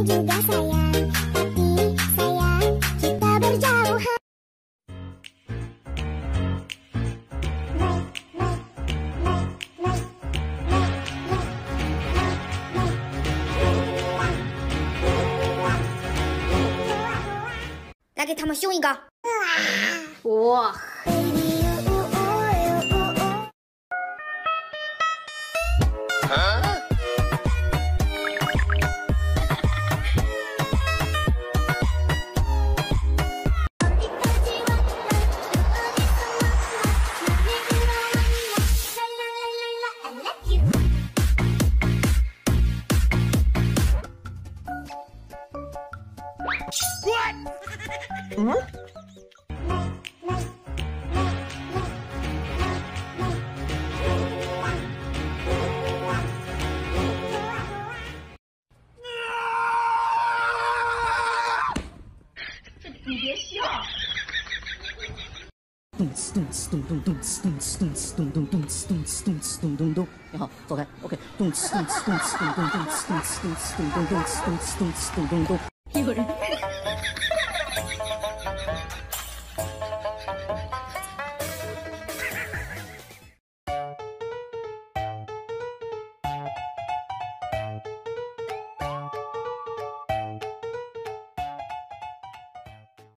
juga sayang, tapi sayang kita berjauhan. 来给他们凶一个！哇！ 你别笑。 动次动次动动动次动次动次动动动次动次动次动动动。你好，走开。OK， 动次动次动次动动动次动次动次动动动次动次动次动动动。一会儿。